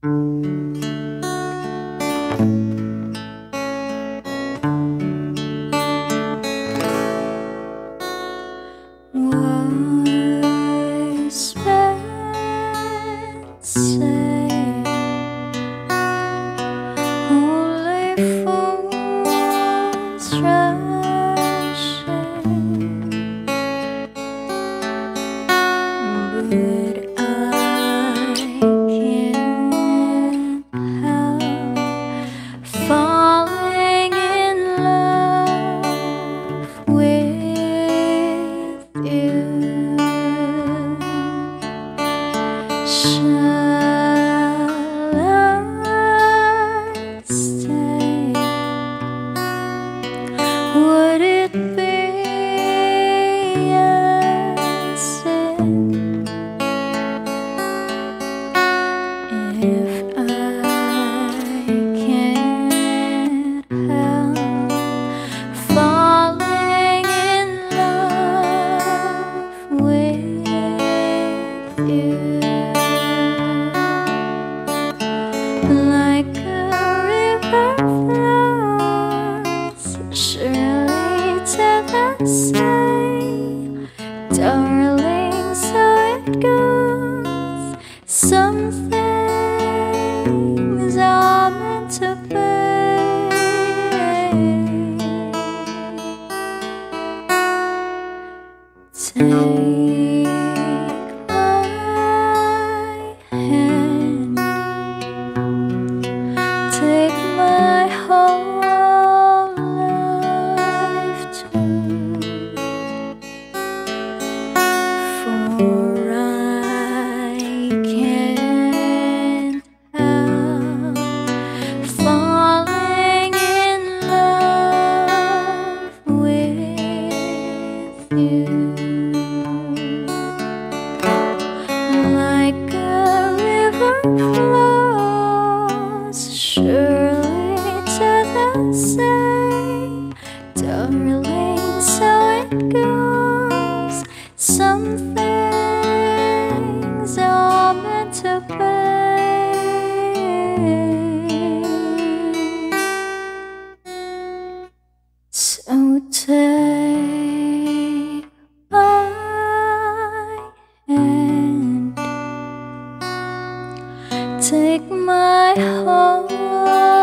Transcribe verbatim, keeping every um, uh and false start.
Wise men say only fools rush in, but I can't help falling in love with you. Shall I stay? Would it be a sin if I can't help falling in love with you? Like a river flows surely to the sea, darling, so it goes. Some things are meant to be. Take my hand, take my whole life too, for I can't help falling in love with you. Like a river flows surely to the sea, darling, so it goes. Some things are meant to be. So take my hand, take my whole